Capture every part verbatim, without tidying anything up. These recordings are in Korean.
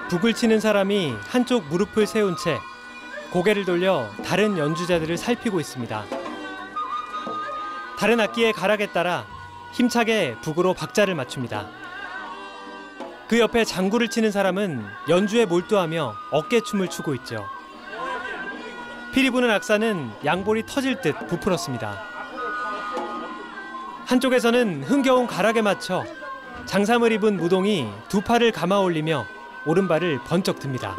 북을 치는 사람이 한쪽 무릎을 세운 채 고개를 돌려 다른 연주자들을 살피고 있습니다. 다른 악기의 가락에 따라 힘차게 북으로 박자를 맞춥니다. 그 옆에 장구를 치는 사람은 연주에 몰두하며 어깨춤을 추고 있죠. 피리 부는 악사는 양볼이 터질 듯 부풀었습니다. 한쪽에서는 흥겨운 가락에 맞춰 장삼을 입은 무동이 두 팔을 감아 올리며 오른발을 번쩍 듭니다.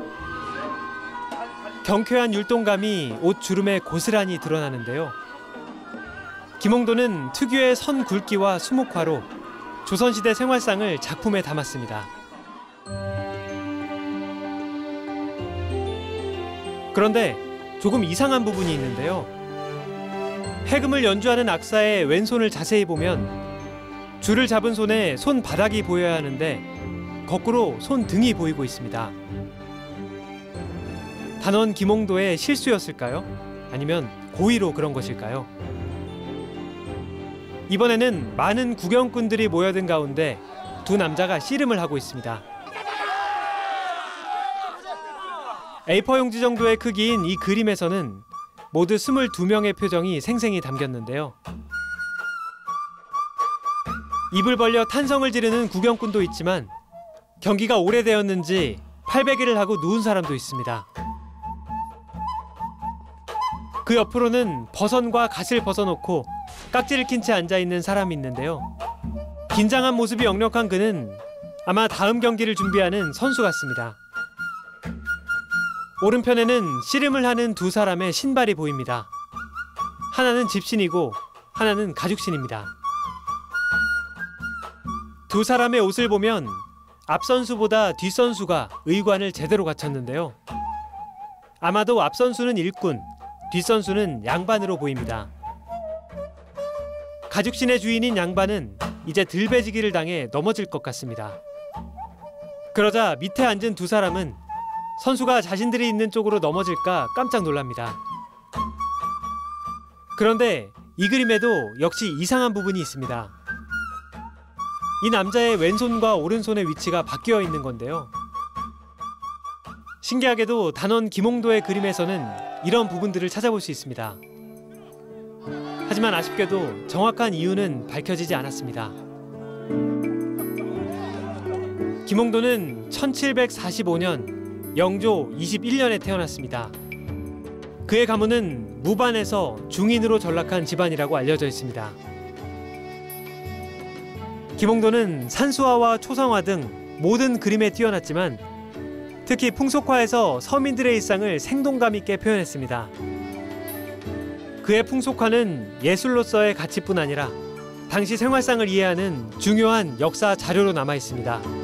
경쾌한 율동감이 옷 주름에 고스란히 드러나는데요. 김홍도는 특유의 선 굵기와 수묵화로 조선시대 생활상을 작품에 담았습니다. 그런데 조금 이상한 부분이 있는데요. 해금을 연주하는 악사의 왼손을 자세히 보면 줄을 잡은 손에 손바닥이 보여야 하는데 거꾸로 손등이 보이고 있습니다. 단원 김홍도의 실수였을까요? 아니면 고의로 그런 것일까요? 이번에는 많은 구경꾼들이 모여든 가운데 두 남자가 씨름을 하고 있습니다. 에이포 용지 정도의 크기인 이 그림에서는 모두 스물두 명의 표정이 생생히 담겼는데요. 입을 벌려 탄성을 지르는 구경꾼도 있지만 경기가 오래되었는지 팔베개를 하고 누운 사람도 있습니다. 그 옆으로는 버선과 갓을 벗어놓고 깍지를 낀 채 앉아있는 사람이 있는데요. 긴장한 모습이 역력한 그는 아마 다음 경기를 준비하는 선수 같습니다. 오른편에는 씨름을 하는 두 사람의 신발이 보입니다. 하나는 집신이고 하나는 가죽신입니다. 두 사람의 옷을 보면 앞선수보다 뒷선수가 의관을 제대로 갖췄는데요. 아마도 앞선수는 일꾼, 뒷선수는 양반으로 보입니다. 가죽신의 주인인 양반은 이제 들배지기를 당해 넘어질 것 같습니다. 그러자 밑에 앉은 두 사람은 선수가 자신들이 있는 쪽으로 넘어질까 깜짝 놀랍니다. 그런데 이 그림에도 역시 이상한 부분이 있습니다. 이 남자의 왼손과 오른손의 위치가 바뀌어 있는 건데요. 신기하게도 단원 김홍도의 그림에서는 이런 부분들을 찾아볼 수 있습니다. 하지만 아쉽게도 정확한 이유는 밝혀지지 않았습니다. 김홍도는 천칠백사십오 년 영조 이십일 년에 태어났습니다. 그의 가문은 무반에서 중인으로 전락한 집안이라고 알려져 있습니다. 김홍도는 산수화와 초성화 등 모든 그림에 뛰어났지만 특히 풍속화에서 서민들의 일상을 생동감 있게 표현했습니다. 그의 풍속화는 예술로서의 가치뿐 아니라 당시 생활상을 이해하는 중요한 역사 자료로 남아 있습니다.